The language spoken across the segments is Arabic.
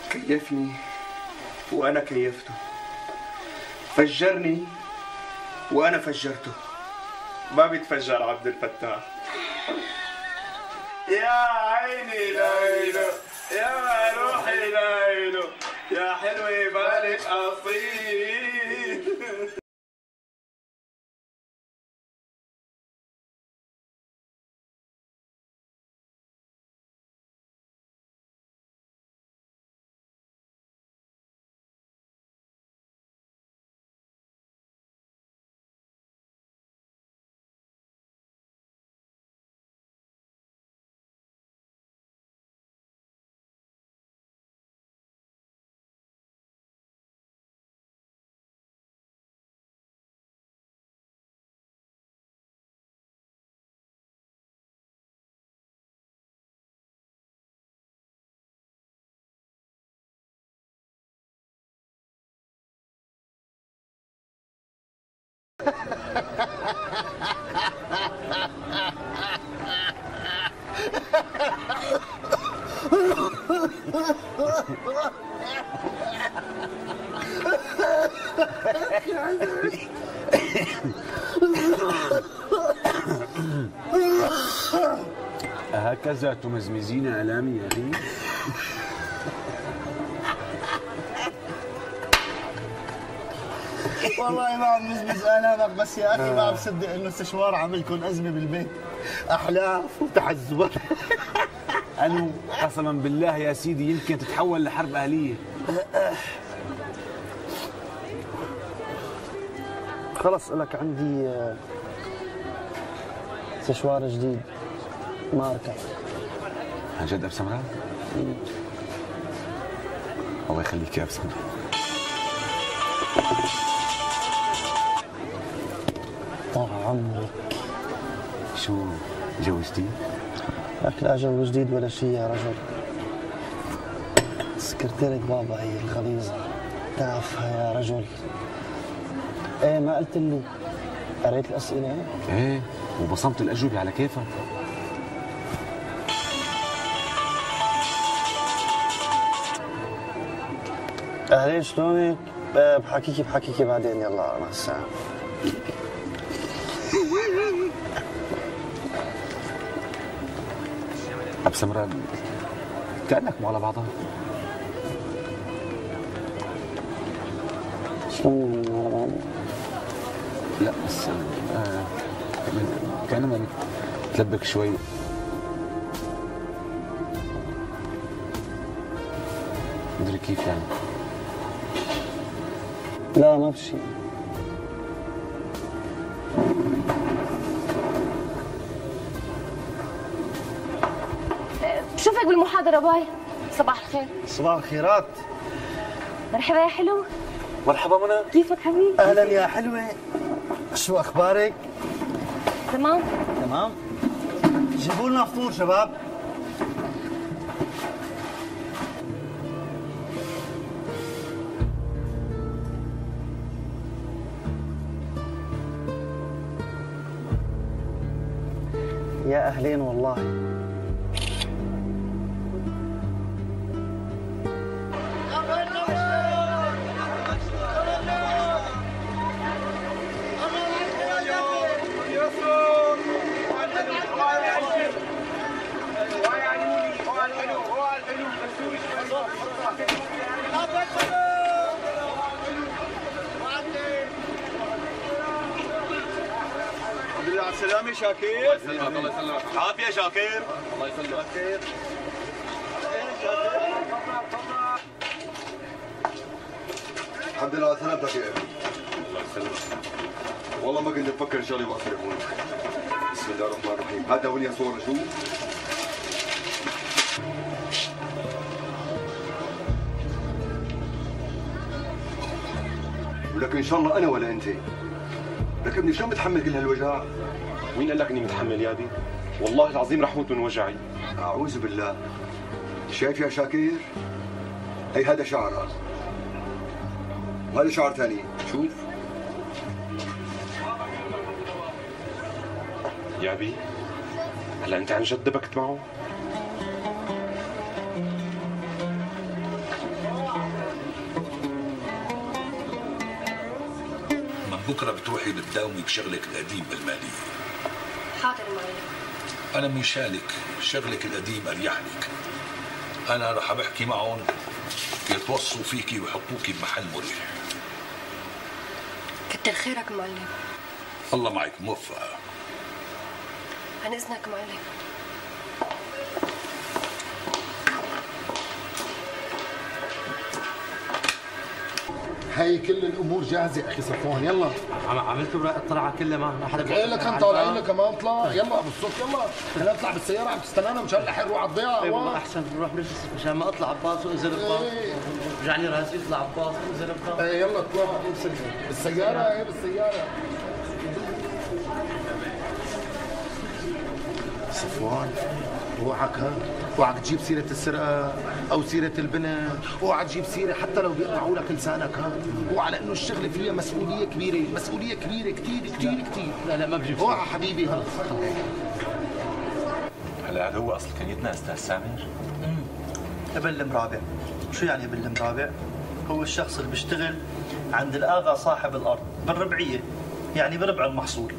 كيفني وأنا كيفته، فجرني وأنا فجرته، ما بيتفجر عبد الفتاح. يا عيني ليلو، يا روحي ليلو، يا حلوة بالك أصيل. هكذا تمزمزين آلامي يا أخي؟ والله ما عم مزمز آلامك، بس يا أخي ما عم بصدق إنه السشوار عامل لكم أزمة بالبيت، أحلاف وتحزبات. أنو قسما بالله يا سيدي يمكن تتحول لحرب أهلية. خلص لك عندي سشوار جديد ماركة. عن جد أبو سمرة؟ الله يخليك يا أبو سمرة. طال عمرك. شو جو جديد؟ لك لا جو جديد ولا شيء يا رجل. سكرتيرة بابا هي الغليظة تافهة يا رجل. ايه ما قلت لي قريت الأسئلة؟ ايه وبصمت الأجوبة على كيفك. أهلين شلونك؟ بحكيكي بعدين، يلا مع السلامة. أبو سمرة كأنك مو على بعضها. شلون على بعضها؟ لا بس كأنما تلبك شوي. مدري كيف يعني. لا ما بشي. بشوفك بالمحاضرة باي. صباح الخير. صباح الخيرات. مرحبا يا حلو. مرحبا منى. كيفك حبيبي؟ أهلا يا حلوة. شو أخبارك؟ تمام. تمام. جيبوا لنا فطور شباب. يا أهلين والله. سلامي شاكير. الله يسلمك. عافية شاكير. الله يسلمك. الحمد لله على سلامتك يا ابني. الله يسلمك. والله ما كنت مفكر شغلي واصل يكون. بسم الله الرحمن الرحيم. هات دورني صورة شو؟ ولك ان شاء الله انا ولا انت. لك ابني شلون بتحمل كل هالوجع؟ مين قال لك اني متحمل يا ابي؟ والله العظيم رح موت من وجعي. اعوذ بالله. شايف يا شاكير؟ هي هذا شعرها. وهذا شعر ثاني، شوف. يا ابي هلا انت عن جد دبكت معه؟ بكره بتروحي بتداومي بشغلك القديم بالماليه. حاضر معلم. انا مشانك شغلك القديم اريح لك. انا رح بحكي معهم يتوصوا فيكي ويحطوكي بمحل مريح. كتر خيرك معلم. الله معك موفقه. عن اذنك معلم. هي كل الامور جاهزه اخي صفوان، يلا. عملت اوراق الطلعه كلها، ما حدا بقول لك انت طالعين لك كمان اطلع، يلا بالصوت يلا. خلينا نطلع بالسياره عم تستنانا مشان نلحق نروح على الضيعه. اي والله احسن نروح مشان ما اطلع عباس وانزل بباص. رجعني راسي اطلع عباس وانزل بباص. ايه يلا اطلع بالسياره. ايه بالسياره. صفوان اوعك اوعك تجيب سيرة السرقة أو سيرة البنت، اوعك تجيب سيرة حتى لو بيقطعوا لك لسانك اوعى لأنه الشغلة فيها مسؤولية كبيرة، مسؤولية كبيرة كثير كثير كثير. لا ما بجيب اوعى حبيبي خلص. هلا هذا هو أصل كنيتنا أستاذ سامر؟ ابن المرابع. شو يعني ابن المرابع؟ هو الشخص اللي بيشتغل عند الآغا صاحب الأرض بالربعية، يعني بربع المحصول.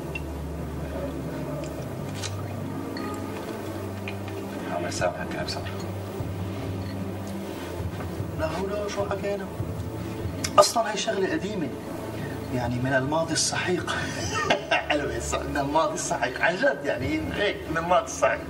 الله يسامحك يا بصراحة. لا هو شو حكينا؟ اصلا هي شغله قديمه، يعني من الماضي السحيق. حلوه من الماضي السحيق عن جد، يعني هيك من الماضي السحيق.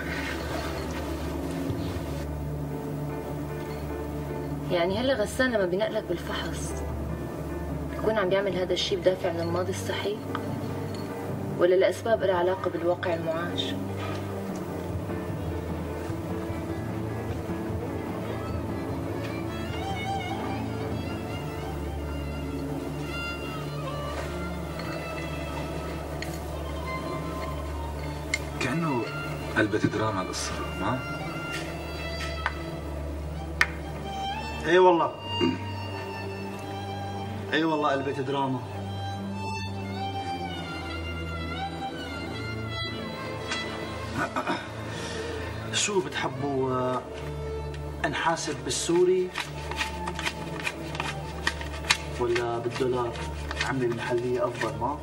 يعني هلا غسان لما بينقلك بالفحص بيكون عم بيعمل هذا الشيء بدافع عن الماضي السحيق ولا لاسباب لها علاقه بالواقع المعاش؟ كأنه قلبت دراما القصة، ما؟ اي والله. اي والله قلبت دراما. شو بتحبوا نحاسب بالسوري ولا بالدولار؟ عملة المحلية أفضل ما؟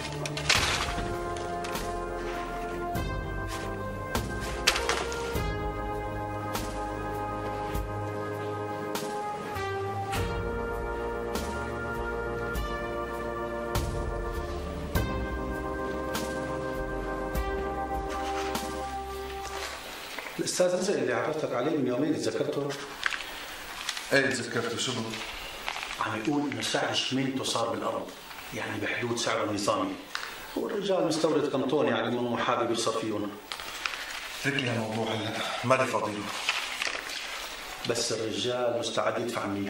الأستاذ رزق اللي عرفتك عليه من يومين تذكرته؟ ايه تذكرته. شو عم يقول انه سعر شميلته صار بالارض، يعني بحدود سعره النظامي. هو الرجال مستورد كم طن، يعني مو حابب يخسر فيهم. اترك لي الموضوع هلا، مالي فاضي له. بس الرجال مستعد يدفع منيح.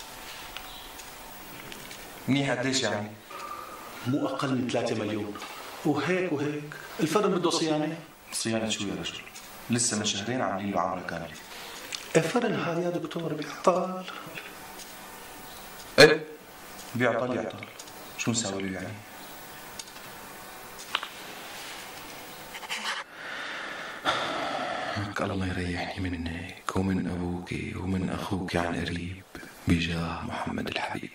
منيح قديش يعني؟ مو اقل من 3 مليون. وهيك الفرن بده صيانه. صيانه شو يا رجل؟ لسه من شهرين عاملين له عمره كامله. الفرن هذا يا دكتور بيعطل. ايه بيعطل يعطل، شو نساوي له يعني؟ الله يريحني منك ومن ابوك ومن اخوك عن قريب بجاه محمد الحبيب.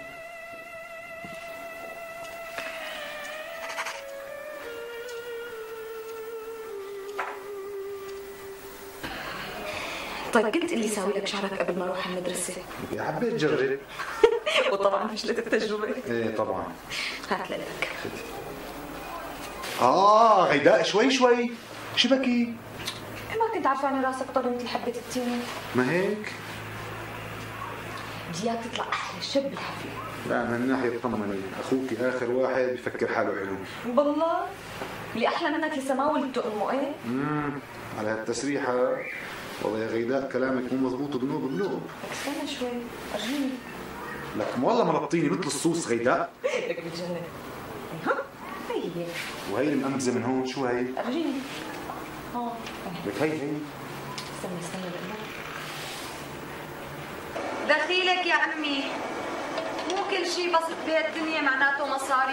طيب قلت اللي يساوي لك شعرك قبل ما اروح المدرسه. حبيت جرب. وطبعا فشلت التجربه. ايه طبعا. هات لك. غيداء شوي شو بكي؟ ما كنت عارفه اني راسك طول مثل حبه التين. ما هيك؟ بدي اياك تطلع احلى شب بالحفله. لا من ناحيه طمني، اخوك اخر واحد بفكر حاله حلو. بالله اللي احلى منك لسه ما ولدته امه. ايه؟ على هالتسريحه والله يا غيداء كلامك مو مضبوط بنوب. استنى شوي ارجيني. لك والله ملطيني مثل الصوص غيداء. لك بتجنن. ها هي وهي المأمزة من هون شو هي؟ ارجيني. لك هي استنى دخيلك يا عمي، مو كل شيء بسيط بهالدنيا معناته مصاري.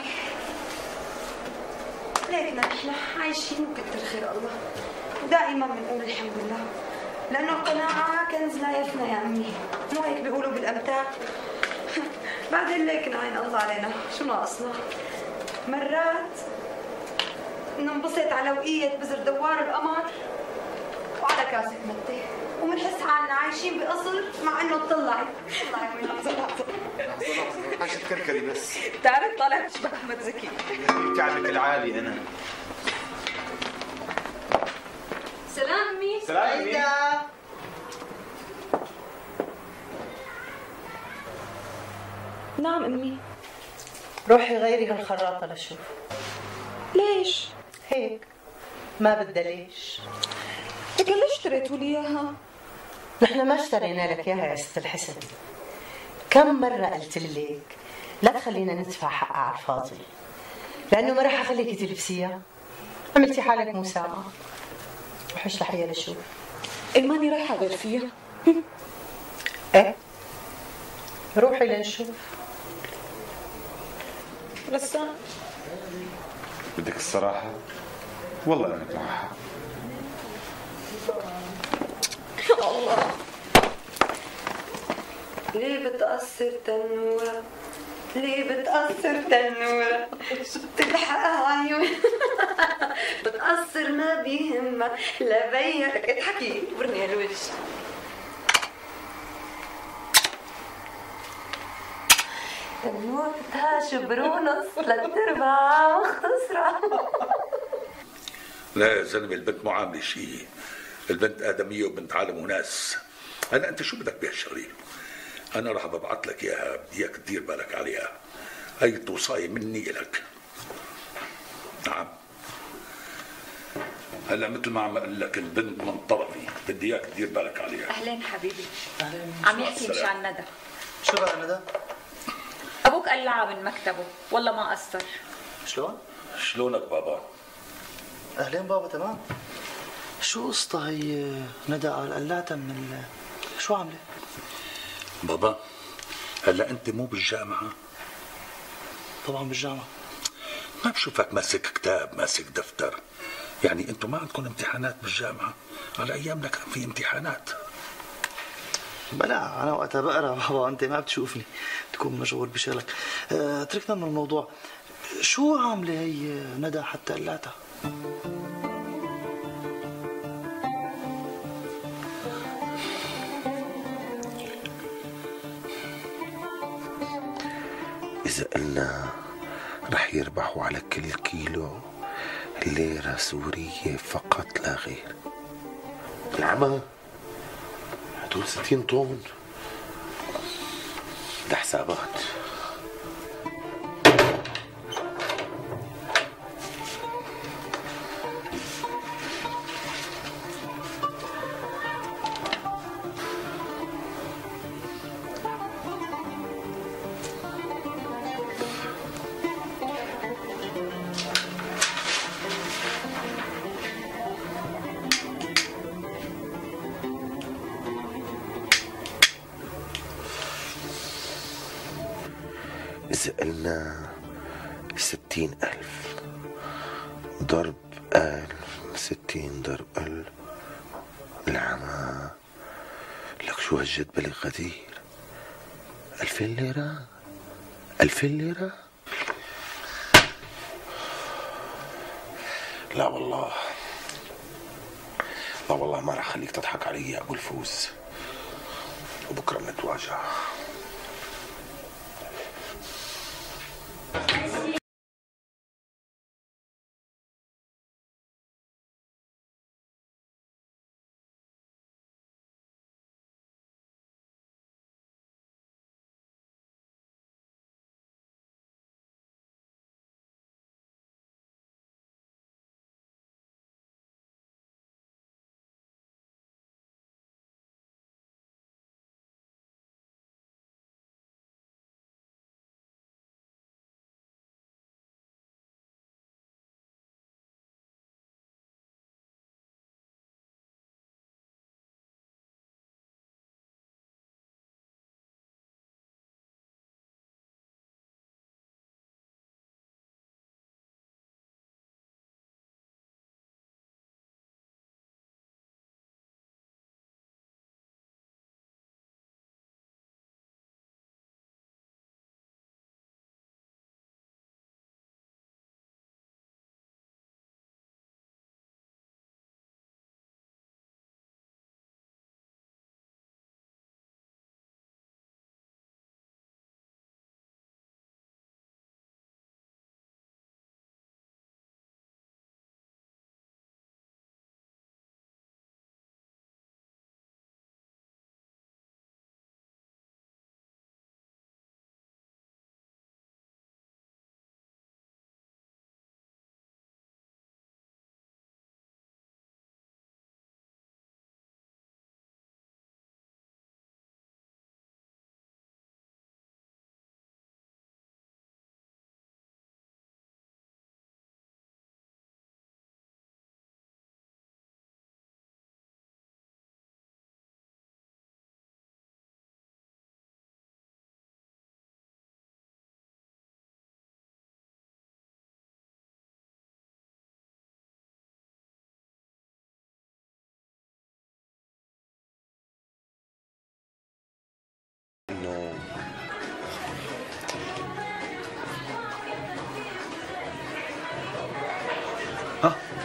ليكنا نحن عايشين وكتر خير الله، ودائما بنقول الحمد لله، لأنه القناعة كنز لا يفنى يا عمي، مو هيك بيقولوا بالأمثال؟ بعدين ليكنا عين الله علينا، شو ناقصنا؟ مرات ننبسط على وقية بزر دوار القمر وعلى كاسة متة، ومنحس حالنا عايشين بقصر مع انه طلعت من لحظة. عشان تكركري بس. بتعرف طالع تشبه احمد زكي. تعبك العالي انا. سلام امي. سلام امي. نعم امي. روحي غيري هالخراطة لشوف. ليش؟ هيك ما بدها ليش. لكن ليش اشتريتوا لي اياها؟ نحن ما اشترينا لك اياها يا ست الحسن. كم مرة قلت لك لا تخلينا ندفع حقها على الفاضي، لأنه ما راح أخليكي تلبسيها. عملتي حالك مساءة. روحي اشلحيها لشوف. ماني رايحة غير فيها. ايه روحي لنشوف. غسان بدك الصراحة؟ والله أنا معها. الله، ليه بتقصر تنورة؟ ليه بتقصر تنورة؟ تلحقها عيون. بتقصر ما بيهمك لبيك. اضحكي ورني هالوجه. تنورتها شبرونص للتربة مختصرة. لا يا زلمه، البنت مو عامله شيء، البنت ادميه وبنت عالم وناس. هلا انت شو بدك بهالشغله؟ انا راح ببعث لك اياها، بدي اياك تدير بالك عليها. هي توصايه مني لك. نعم. هلا مثل ما عم اقول لك، البنت من طرفي، بدي اياك تدير بالك عليها. اهلين حبيبي. عم يحكي مشان ندى. شو بقى ندى؟ ابوك قلعها من مكتبه، والله ما قصر. شلون؟ شلونك بابا؟ اهلين بابا. تمام. شو قصتها هي ندى؟ قلعتها من شو عامله؟ بابا هلا انت مو بالجامعه؟ طبعا بالجامعه. ما بشوفك ماسك كتاب ماسك دفتر. يعني انتم ما عندكم امتحانات بالجامعه؟ على ايامنا كان في امتحانات. بلا انا وقتها بقرا بابا، انت ما بتشوفني، تكون مشغول بشغلك. تركنا من الموضوع. شو عامله هي ندى حتى قلعتها؟ إذا قلنا رح يربحوا على كل كيلو ليرة سورية فقط لا غير. العمى هدول 60 طن. ده حسابات. إذا قلنا 60,000 ضرب 1000، 60 ضرب 1000. العمى لك شو هالجدبل الغدير؟ 2000 ليرة؟ 2000 ليرة؟ لا والله، لا والله ما رح خليك تضحك علي يا أبو الفوز، وبكرة بنتواجه.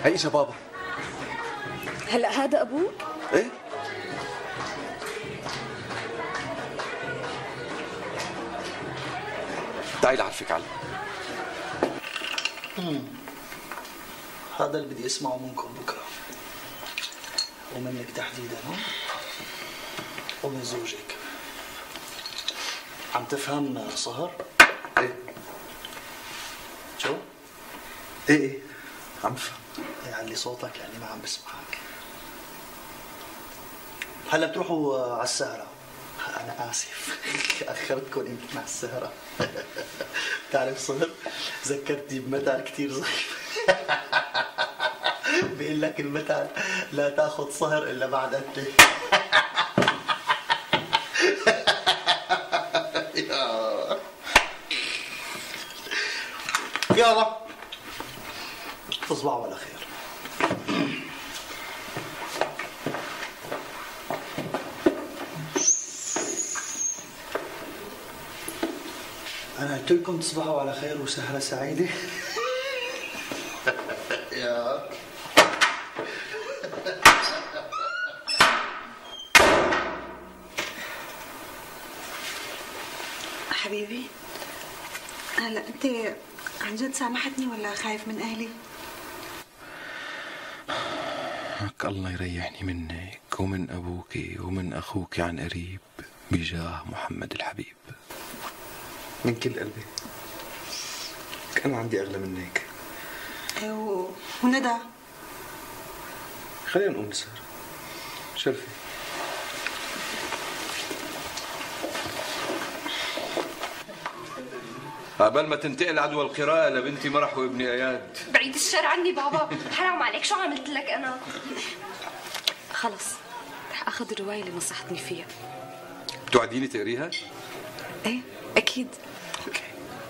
هي اجا بابا. هلا هذا ابوك؟ ايه. تعي لعرفك علي. هذا اللي بدي اسمعه منكم بكره، ومنك تحديدا ومن زوجك. عم تفهم سهر؟ ايه. شو؟ ايه عم بفهم. يعلي صوتك يعني ما عم بسمعك. هلا بتروحوا على السهرة. أنا آسف أخرتكم يمكن على السهرة. تعرف صهر ذكرتني بمثل كثير ظريف. بيقول لك المثل لا تاخذ صهر إلا بعد قتلة. يلا تصبحوا على خير. أنا قلت لكم تصبحوا على خير وسهرة سعيدة. يا حبيبي، هلا أنت عن جد سامحتني ولا خايف من أهلي؟ لك الله يريحني منك ومن أبوك ومن أخوك عن قريب بجاه محمد الحبيب. من كل قلبي. أنا عندي أغلى منك. وندى؟ خلينا نقوم نسهر. شرفي. قبل ما تنتقل عدوى القراءة لبنتي مرح وابني اياد. بعيد الشر عني بابا، حرام عليك، شو عملت لك انا؟ خلص رح اخذ الرواية اللي نصحتني فيها. بتوعديني تقريها؟ ايه اكيد. اوكي.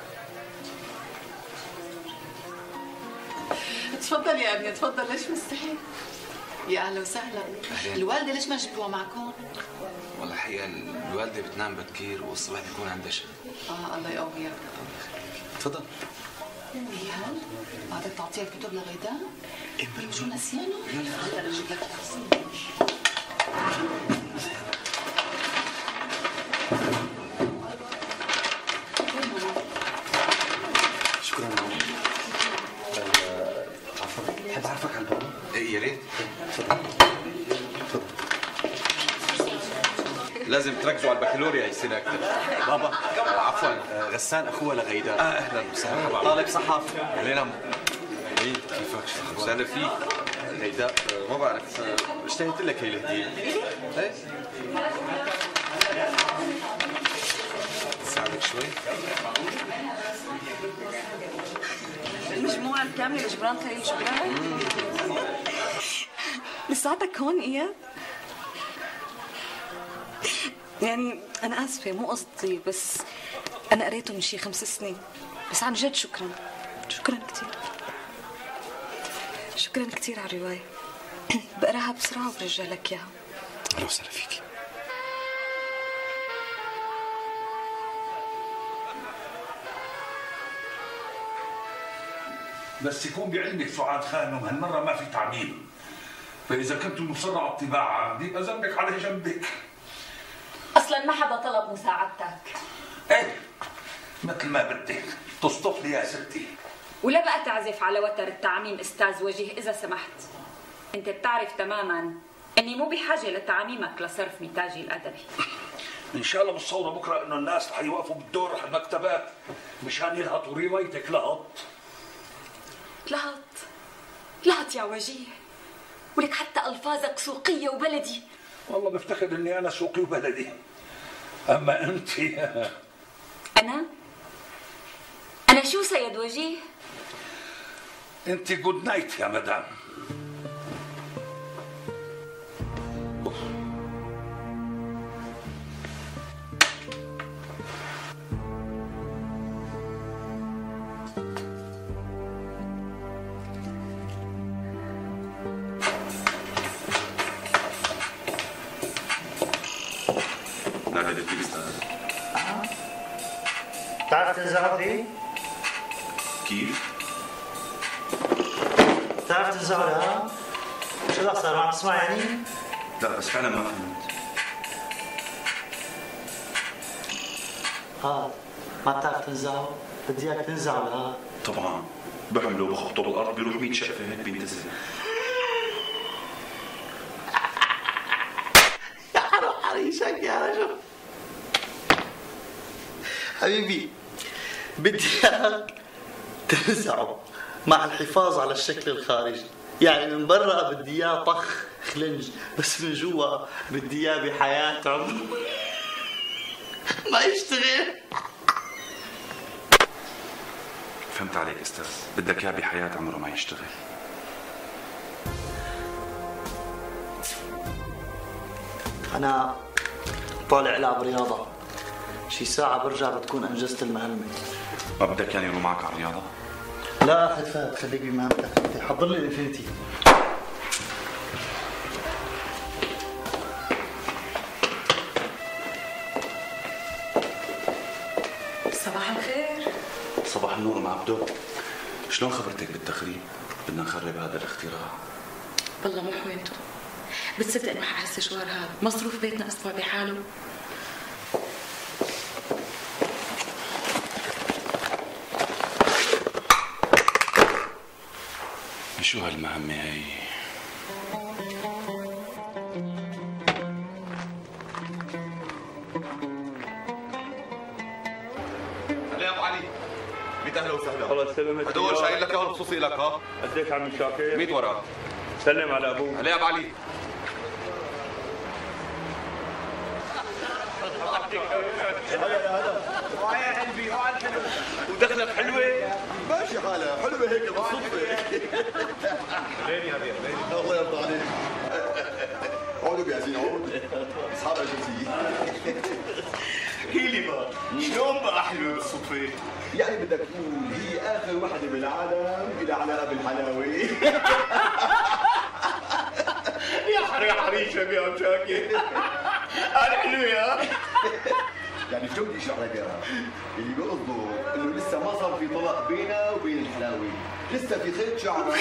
تفضل يا ابني تفضل، ليش مستحي؟ يا اهلا وسهلا. الوالده ليش ما جبتوها معكم؟ والله الحقيقه الوالده بتنام بكير والصبح بيكون عندها شغل. الله يقويك. تفضل. ايهاب بعدك تعطيها الكتب لغيداء؟ ايه شو نسيانه؟ هلا بجيب لك شكرا ماما. عفوا بحب اعرفك على البابا. ايه يا ريت. تفضل. لازم تركزوا على البكالوريا هي سنة أكثر. بابا عفوا غسان أخوها لغيداء. أهلا وسهلا. طالب صحافي. علينا. مين كيفك؟ وسهلا فيك. غيداء ما بعرف اشتهيت لك هي الهدية. ايه؟ ساعدك شوي؟ المجموعة الكاملة لجبران خليل جبران؟ لساتك هون إياد؟ يعني أنا آسفة مو قصدي، بس أنا قريته من شي 5 سنين، بس عن جد شكرا شكرا كتير. شكرا كتير على الرواية. بقراها بسرعة وبرجع لك إياها. أهلا وسهلا فيكي. بس يكون بعلمك سعاد خانم هالمرة ما في تعميم، فإذا كنت مصر على الطباعة يبقى ذنبك على جنبك. أصلا ما حدا طلب مساعدتك. ايه مثل ما بدك تصطف لي يا ستي. ولا بقى تعزف على وتر التعميم استاذ وجيه اذا سمحت. انت بتعرف تماما اني مو بحاجه لتعميمك لصرف نتاجي الادبي. ان شاء الله متصوره بكره انه الناس رح يوقفوا بالدور على المكتبات مشان يلهطوا روايتك لهط. لهط يا وجيه، ولك حتى الفاظك سوقيه وبلدي. والله بفتخر اني انا سوقي وبلدي، اما انت انا شو سيد وجيه؟ انت جود نايت يا مدام. بتعرف تنزل عربي؟ كيف؟ بتعرف عرفت تنزعه ها؟ شو اللي صار؟ ما عم تسمع يعني؟ لا بس فعلا ما فهمت. ما بتعرف تنزعه؟ بدي اياك تنزعه لا. طبعا بحمله بخبطه بالارض بيروح 100 شقفه هيك بينتزل. يا حرام حريشك يا رجل. حبيبي بدي اياك تنزعه مع الحفاظ على الشكل الخارجي، يعني من برا بدي اياه طخ خلنج، بس من جوا بدي اياه بحياة عمره ما يشتغل. فهمت عليك استاذ، بدك اياه بحياة عمره ما يشتغل. انا طالع العب رياضة، شي ساعة برجع بتكون انجزت المهمة. ما بدك يعني يروح معك على الرياضة؟ لا اخذ فهد، خليك بمهمتك انت، حضر لي الانفينيتي. صباح الخير. صباح النور ام عبدو، شلون خبرتك بالتخريب؟ بدنا نخرب هذا الاختراع. والله مو حوينته، بتصدق انه حق هالسشوار هذا مصروف بيتنا اسبوع بحاله. شو هالمهمة هي؟ هلا يا ابو علي، 100 اهلا وسهلا. الله يسلمك. هدول شايل لك اياهم خصوصي لك ها؟ قديك عم شاكر؟ 100 ورقة. سلم على ابوك. هلا يا ابو علي. يا قلبي وعلى الحلو ودخلك حلوه. ماشي حالها حلوه هيك بالصدفه. لين يا بيه لين. الله يرضى عليك. عودوا بياسين عود اصحاب الجنسيه. احكي لي بقى شلون بقى حلوه بالصدفه؟ يعني بدك تقول هي اخر وحده بالعالم الى علاقه بالحلاوه. يا حريشه يا ابو شاكر. انا حلوه ها؟ يعني شو بدي اشرح لك اياها؟ اللي بيقصده انه لسه ما صار في طلاق بينها وبين الحلاوي، لسه في خيط شعرها.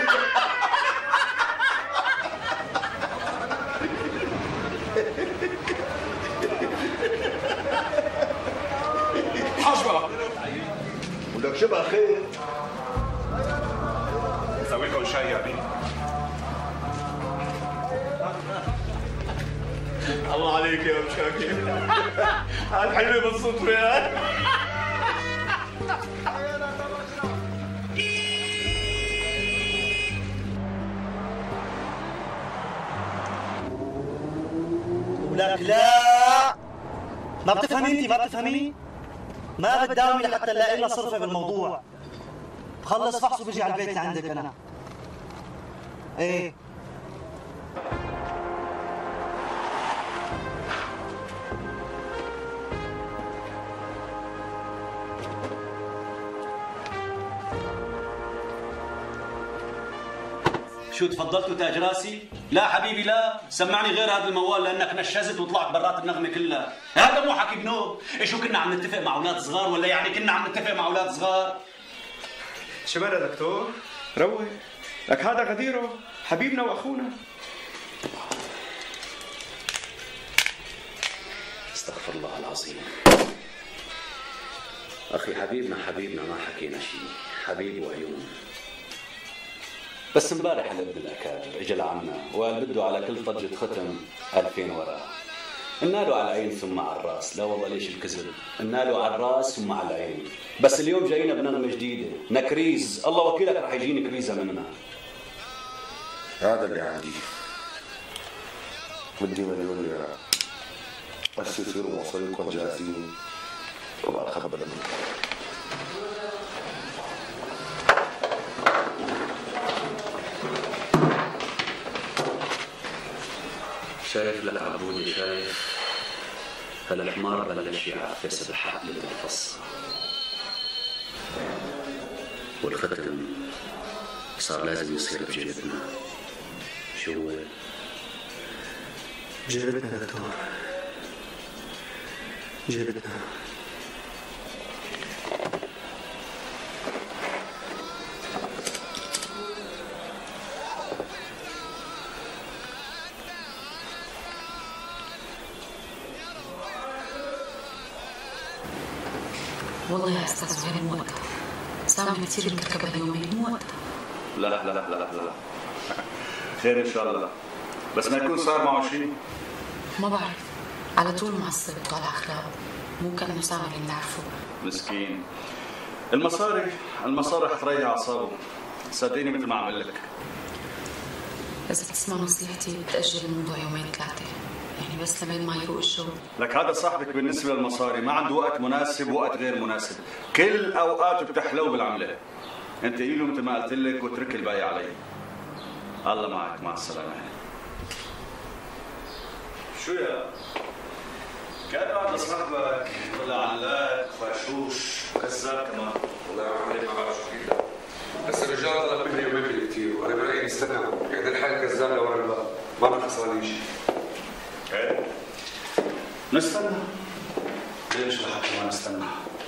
حشبة ولك شبه خيط. نسوي لكم شاي يا بيه. الله عليك يا ابو شاكر. هالحلوه بالصدفه ها؟ ولك لا، ما بتفهمي انت، ما بتفهمي؟ ما بتداومي لحتى نلاقي لنا صرفه بالموضوع. بخلص فحص وبيجي على البيت لعندك انا. ايه شو تفضلتوا تاج راسي؟ لا حبيبي لا، سمعني غير هذا الموال لانك نشزت وطلعت برات النغمه كلها، هذا مو حكي بنوب، شو كنا عم نتفق مع اولاد صغار ولا يعني كنا عم نتفق مع اولاد صغار؟ شو بلا دكتور؟ روق، لك هذا غديره، حبيبنا واخونا. استغفر الله العظيم. اخي حبيبنا ما حكينا شيء، حبيبي وعيون. بس امبارح الابن الاكابر اجى لعنا وقال بده على كل طجة ختم 2000 ورقة. قلنا له على العين ثم على الراس، لا والله ليش الكذب؟ قلنا له على الراس ثم على العين، بس اليوم جاينا بنغمة جديدة، نكريز، الله وكيلك رح يجيني كريزة منها. هذا اللي عندي. بدي مليون ليرة. بس يصيروا مصاريكم جاهزين وبقى أخبر منكم. شايف لك عبودي، شايف هلا الحمار بلش يعفس بحق الفص والختم صار لازم يصير بجيبتنا. شو هو؟ جيبتنا دكتور، جيبتنا. والله يا استاذ زهير مو وقتها. سامح كثير مكركبه اليومين، مو وقتها. لا لا لا لا لا خير ان شاء الله، بس ما يكون صار معه شيء. ما بعرف، على طول معصب وطالع اخلاقه، مو كانه سامح اللي بنعرفه. مسكين. المصاري حتريح اعصابه، صدقيني مثل ما عمل لك. اذا بتسمع نصيحتي بتاجل الموضوع يومين ثلاثه، يعني بس لمين ما يروق الشغل. لك هذا صاحبك بالنسبه للمصاري ما عنده وقت مناسب ووقت غير مناسب، كل اوقاته بتحلو بالعمله. انت له مثل ما قلت لك واترك الباقي علي. الله معك، مع السلامه. شو يا؟ كان هذا صاحبك طلع علاق فاشوش كذاب كمان. والله يا عمي ما بعرف شو فيه، بس الرجال طلب مني يومين كثير وانا برايي نستنى، يعني الحال كذاب لورا الباب ما راح خسران شيء. ايه نستنى. ليش لحتى ما نستنى؟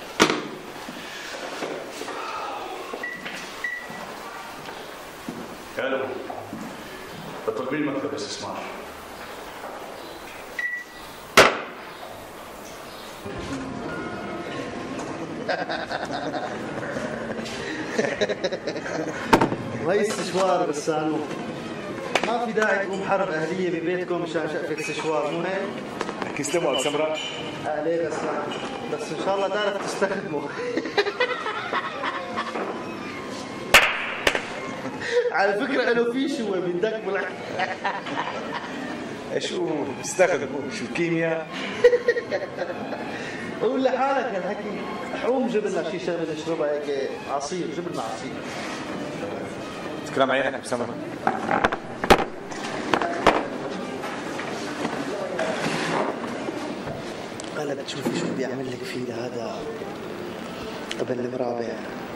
الو، بتطلبين مكتب استثمار. رئيس سشوار بسانو، ما في داعي تقوم حرب اهليه ببيتكم مشان شقفه سشوار، مو هيك؟ لك يسلموا ابو سمره. ليه بس ان شاء الله تعرف تستخدمه. على فكره انه في شو بدك شو بيستخدموا؟ شو الكيمياء؟ قول لحالك هالحكي. حوم جيب لنا شي شغله نشربها هيك، عصير، جيب لنا عصير. تكلم عينك ابو سمره. هلا بتشوفي شو بيعمل لك فيه لهذا ابن المرابع.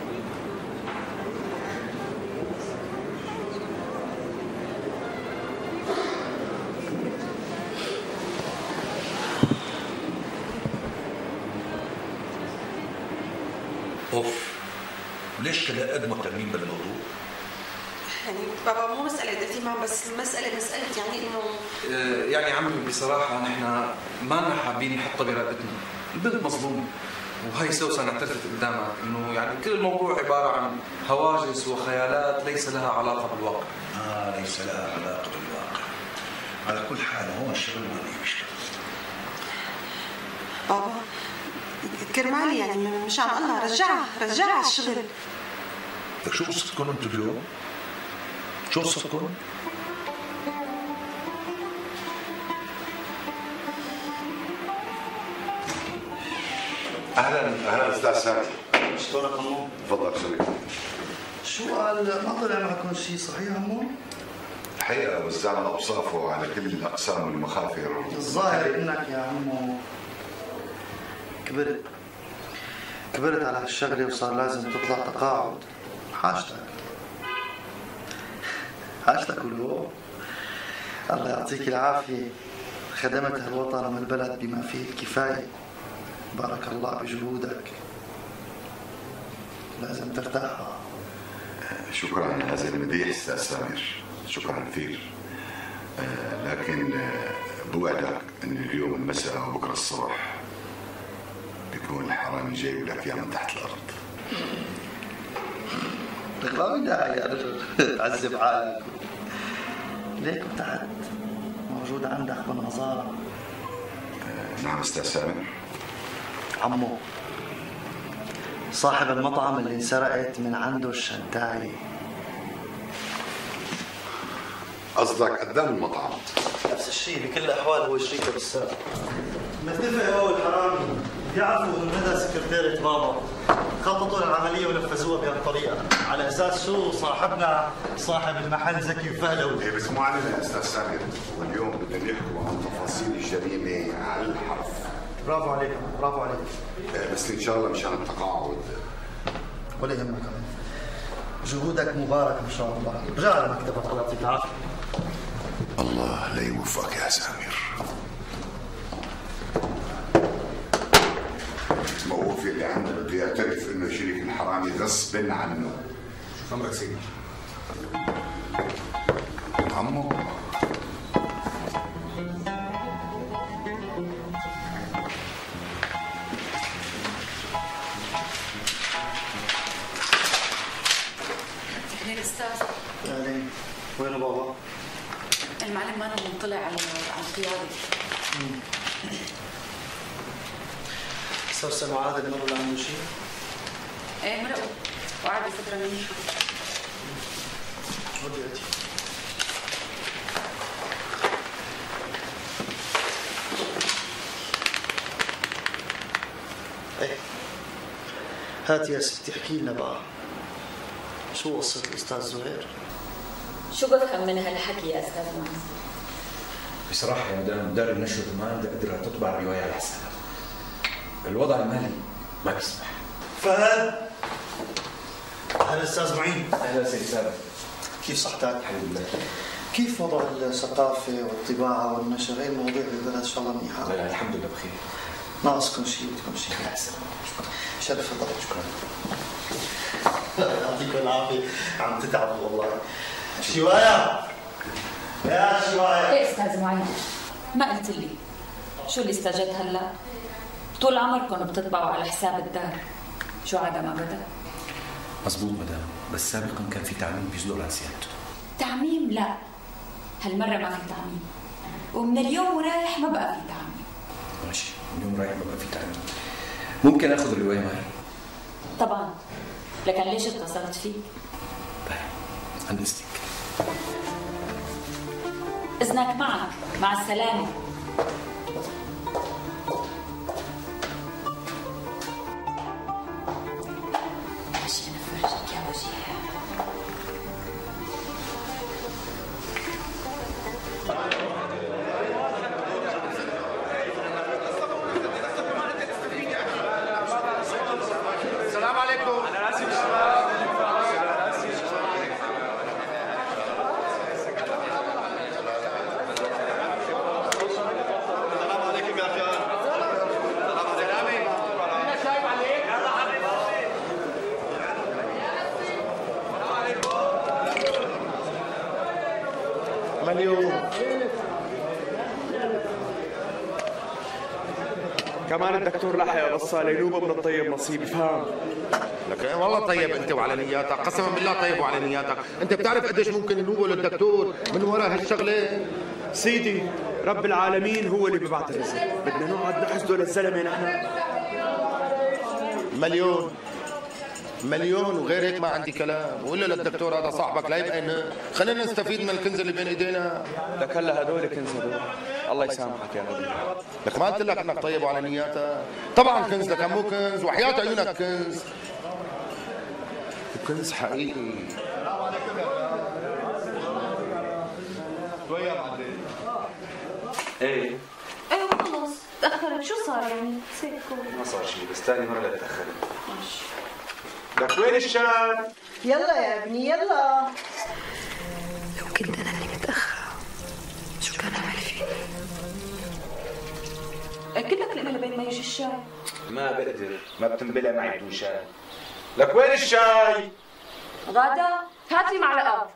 اوف، ليش كده قد مهتمين بالموضوع؟ يعني بابا مو مسألة اهتمام، بس مسألة يعني انه يعني عمي بصراحة نحن ما لنا حابين نحطها برقبتنا، البنت مظلومة، وهي سوسن اعترفت قدامك انه يعني كل الموضوع عبارة عن هواجس وخيالات ليس لها علاقة بالواقع. ليس لها علاقة بالواقع. على كل حال هو الشغل ما بيشتغل. بابا كرمالي يعني مشان الله رجعها على الشغل. شو قصتكم انتم اليوم؟ شو قصتكم؟ اهلا استاذ سامي. شلونك عمو؟ تفضل سمير. شو قال ما طلع معكم شيء صحيح عمو؟ الحقيقه وزعنا اوصافه على كل الاقسام والمخافر. الظاهر انك يا عمو كبرت على هالشغله وصار لازم تطلع تقاعد. حاجتك ولو الله يعطيك العافيه، خدمت هالوطن والبلد بما فيه الكفايه. بارك الله بجهودك، لازم ترتاح. شكرا على هذا المديح استاذ سامر، شكرا كثير. لكن بوعدك ان اليوم المساء وبكره الصبح بيكون الحرامي جايب لك اياه من تحت الارض. لك ما في داعي يا رجل تعذب حالك. ليك تحت موجود عندك بالنظاره. نعم استاذ سامر. عمو صاحب المطعم اللي انسرقت من عنده الشنتاي. قصدك قدام المطعم؟ نفس الشيء، بكل الاحوال هو شريكه بالسرقه. متفق هو والحرامي بيعرفوا انه هذا سكرتيرة بابا، خططوا العمليه ونفذوها بهالطريقه، على اساس شو صاحبنا صاحب المحل زكي فهلوي. ايه بس مو علينا يا استاذ سامر، واليوم بدنا نحكوا عن تفاصيل الجريمه على الحرف. برافو عليك برافو عليك. بس ان شاء الله مشان التقاعد. ولا يهمك، جهودك مباركه ان شاء الله. رجع على مكتبك، الله يعطيك العافيه. الله لا يوفقك يا سامر. موقوفي اللي عنده بده يعترف انه شريك الحرامي غصب عنه. عمرك سيدي. عمو استاذ اهلين. وين بابا؟ المعلم ما منطلع على القياده. استاذ سماعات اللي مروا عنده شيء؟ ايه مرقوا وقعد بفتره منيحه. ودي اتي. ايه هات يا ستي احكي لنا بقى شو قصة الأستاذ زهير؟ شو بفهم من هالحكي يا أستاذ معز؟ بصراحة يا مدام دار النشر ما عندها قدرة تطبع الرواية على حسابها. الوضع المالي ما بيسمح. فهد أهلا أستاذ معين. أهلا سيد سابق. كيف صحتك؟ الحمد لله. كيف وضع الثقافة والطباعة والنشر؟ هي المواضيع بالبلد إن شاء الله منيحة. لا الحمد لله بخير. ناقصكم شيء بدكم شيء؟ لا سلام. شرف الله. شكرا. يعطيكم العافية عم تتعبوا والله. شواية يا شواية. ايه استاذ معين؟ ما قلت لي شو اللي استجد هلا؟ طول عمركم بتطبعوا على حساب الدار، شو عدا ما بدا؟ مزبوط مدام، بس سابقا كان في تعميم بيصدر عن سيادته. تعميم لا، هالمرة ما في تعميم، ومن اليوم ورايح ما بقى في تعميم. ماشي، من اليوم رايح ما بقى في تعميم. ممكن اخذ الرواية معي؟ طبعا، لكن ليش اتصلت فيك؟ طيب، عن اذنك. اذنك معك، مع السلامة. عشان افرجك يا وجيه. السلام عليكم. انا اسف الشباب. مليون. كمان الدكتور لحق غصة لينوبة من الطيب نصيبي فهم. لك والله طيب انت وعلى نياتك، قسما بالله طيب وعلى نياتك، انت بتعرف قديش ممكن ينوبوا للدكتور من وراء هالشغله؟ سيدي رب العالمين هو اللي بيبعت الرزق، بدنا نقعد نحسده للزلمه نحن. مليون وغير هيك ما عندي كلام، ولا للدكتور هذا صاحبك لا يبقى هنا، خلينا نستفيد من الكنز اللي بين ايدينا. لك هلا هدول كنز هدول، الله يسامحك يا غالي. لك ما قلت لك انك طيب وعلى نياتك؟ طبعا كنز لك مو كنز، وحياة عيونك كنز. كنز حقيقي. ايه ايوه خلص تأخرت، شو صار يعني؟ ما صار شيء، بس ثاني مرة لا تأخرت. ماشي. لك وين الشاي؟ يلا يا ابني يلا. لو كنت انا اللي متأخرة شو كان عمل فيني؟ قلت لك لما لبين ما يجي الشاي. ما بقدر، ما بتنبلع معي بدون شاي. لك وين الشاي؟ غادة هات لي معلقة.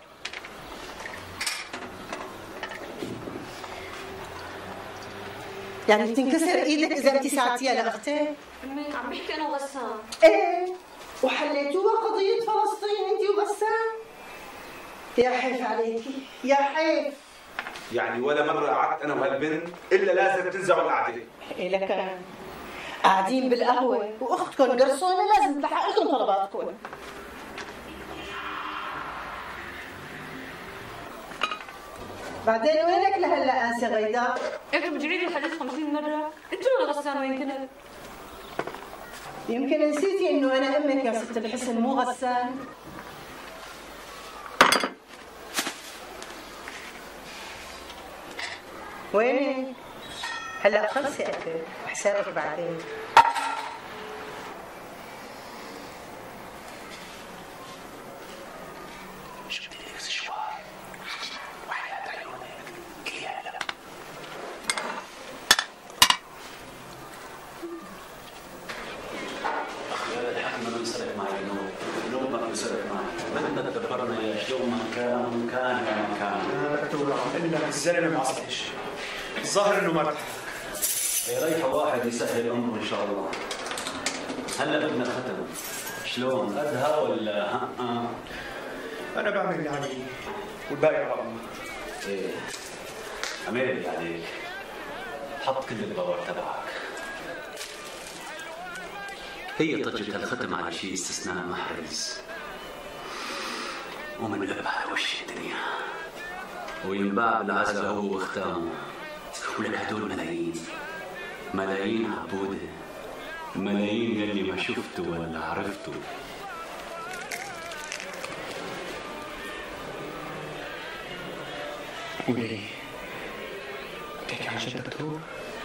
يعني بتنكسر ايدك اذا انت ساعتيها لاختي؟ امي عم بحكي انا وغسان. ايه وحليتوها قضية فلسطين انت وغسان؟ يا حيف عليكي يا حيف. يعني ولا مرة قعدت أنا وهالبنت إلا لازم تنزعوا القعدة. إيه لك قاعدين بالقهوة وأختكم قرصونة لازم تلحق لكم طلباتكم. بعدين وينك لهلا انسه غيداء؟ انت بتجري الحديث 50 مرة، انت ولا غسان وين كنت؟ يمكن نسيتي انه انا امك يا ست الحسن مو غسان. وينك؟ هلا خلصي اكل وحسابك بعدين. شفتي لك شوار وحياة عيونك كليها لا. يا الحكي ما بينسرق معي النوم ما بينسرق معي، بدنا تدبرنا يا شلون ما كان يا ما كان. دكتور عم قل لك الزلمه ما صحيش، الظاهر انه ما ارتاح. يريح واحد يسهل امره ان شاء الله. هلا بدنا ختم، شلون ادهى ولا انا بعمل اللي علي والباقي على الله. ايه اعمل اللي عليك، حط كل الباور تبعك. هي طجة الختم على شيء استثناء محرز ومن لبها وش الدنيا، وينباع بالعزة هو وختامه، ولك هدول ملايين ملايين عبودة، ملايين يلي ما شفته ولا عرفته. قولي بتحكي عن جد دكتور؟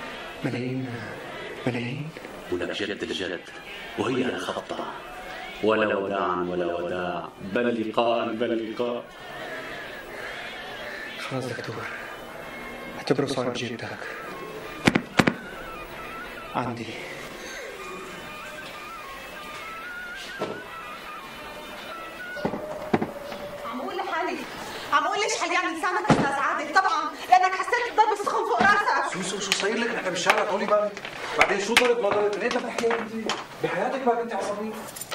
ملايين؟ ولك جد الجد وهي على خطة، ولا وداعا ولا وداع، بل لقاء بل لقاء. خلاص دكتور، اعتبره صار بجيبتك. عندي عم اقول ليش حليان لسانك استاذ عادل؟ طبعا لانك حسيت بضرب السخن فوق راسك. شو صاير لك؟ نحن بالشارع طولي بالك. بعدين شو ضرب ما ضرب؟ من ايمتى بتحكي انت؟ بحياتك ما كنت عصبيه.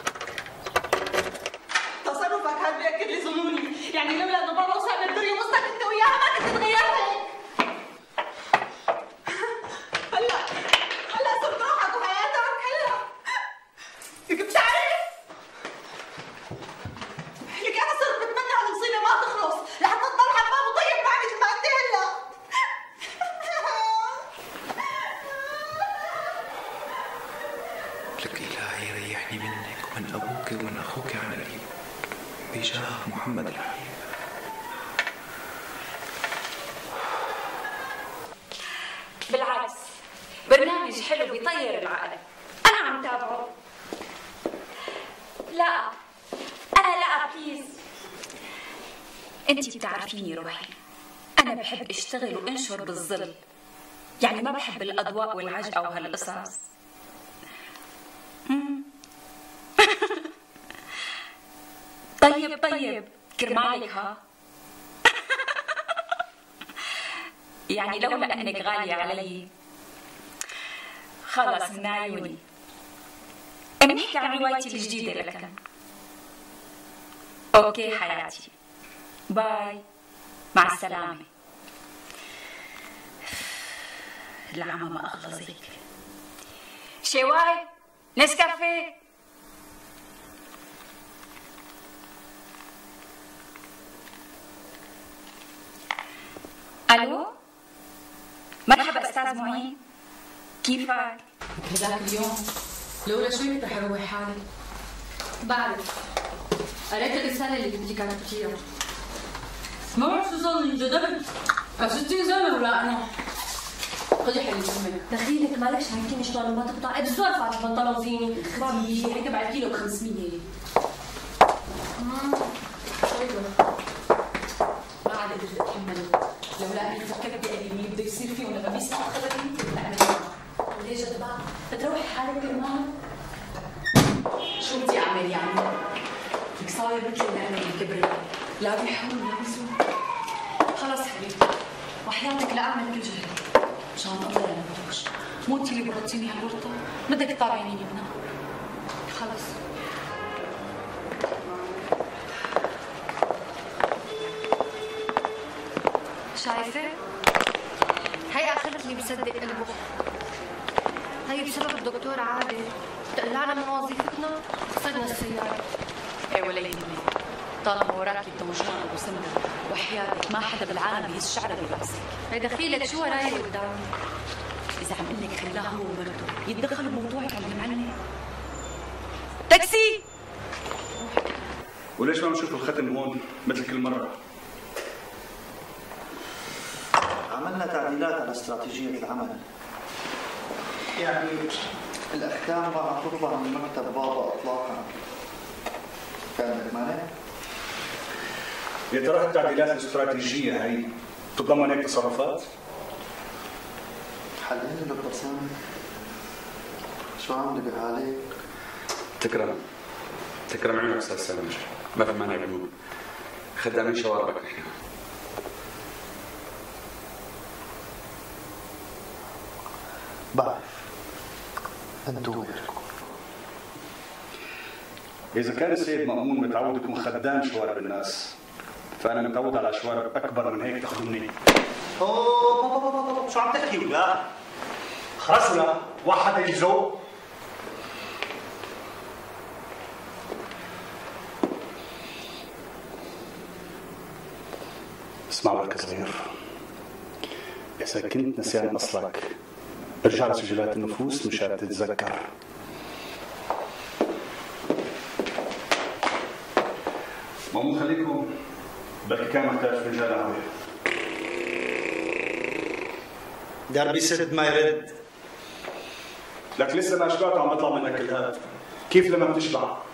تصرفك هذا بياكد لي ظنوني، يعني لولا انه بابا وصاحب الدنيا وسطك انت وياها ما كنت تغيرت. هلا صرت روحك وحياتك هلا. لك بتعرف؟ لك انا صرت بتمنى هالمصيبه ما تخلص لحتى تضل حمام وطيب معي مثل ما انت هلا. لك إلهي يريحني منك ومن أبوك ومن أخوك عن قريب بجاه محمد الحبيب. بالعكس برنامج حلو بيطير العقل، أنا عم تابعه. لا بليز، أنتِ بتعرفيني روحي، أنا بحب أشتغل وأنشر بالظل، يعني ما بحب الأضواء والعجقة وهالقصص. طيب كرمالك ها. يعني لولا انك غالية علي خلص من عيوني. بنحكي عن روايتي الجديدة لك. اوكي حياتي، باي، مع السلامة. العمى ما اغلظك. شواي نسكافيه. الو، مرحبا استاذ معين، كيفك؟ مثل ذاك اليوم لولا شوي كنت رح اروح حالي. بعرف، قريت الرسالة اللي بدي كتبتيها. ما بعرف شو صار لي، انجذبت. كستي زلمة ولا انا؟ خذي حلي امك. دخيلك مالك شايفيني شلون ما تقطع قد السؤال فاتح بنطلون زيني. اختي هيك بعد كيلو ب 500. ما عاد قدرت اتحمل. لولا اني فكرت بقليل بده يصير فيه ولما بيسمع خبري ليش جد بقى؟ بتروحي حالك كمان؟ شو بدي اعمل يعني؟ لك صاير مثل اللي انا اللي كبرت، لا بيحول لا بيسوق. خلص حبيبتي وحياتك لا اعمل كل جهدي مشان الله لا نموتوش. مو انت اللي برطيني هالورطه، بدك تطالعيني بنا. خلص شايفة؟ هي آخرت اللي بصدق قلبه. هي بسبب الدكتور عادل، تقلعنا من وظيفتنا صرنا السيارة. ايه ولا يهمك، طالما وراكي انت مجنون ابو سمره، وحياتك ما حدا بالعالم بيهز شعره براسك. هي دخيلك شو وراي قدامي؟ اذا عم قلك خلاه هو ومرته يتدخلوا بموضوعك عم المعلمة. تاكسي! وليش ما بنشوف الختم هون مثل كل مرة؟ عملنا تعديلات على استراتيجية العمل. يعني الأحكام ما عم تطلع من مكتب بابا إطلاقا. كان لك مانع؟ يا ترى التعديلات الاستراتيجية هي تتضمن هيك تصرفات؟ حليني دكتور سامي. شو عامل بحالك؟ تكرم عيونك استاذ سامر، ما في مانع بنقول خدامين شواربك نحن. بعرف انتو غيركم. إذا كان السيد مأمون متعود يكون خدام شوارب الناس، فأنا متعود على شوارب أكبر من هيك تخدمني. شو عم تحكي ولا؟ خلصنا واحد يجزو. اسمع لك صغير، إذا كنت نسيان أصلك ارجع لسجلات النفوس مشان تتذكر. مأمون خليكم، بلكي كان محتاج فنجان قهوة. دربي سد ما يرد. لك لسه ما شبعت وعم بطلع منك الهات، كيف لما بتشبع؟